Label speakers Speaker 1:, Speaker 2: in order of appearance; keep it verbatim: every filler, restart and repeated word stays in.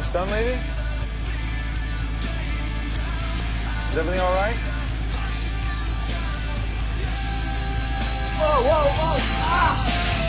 Speaker 1: Stun lady? Is everything all right?
Speaker 2: Whoa, whoa, whoa! Ah!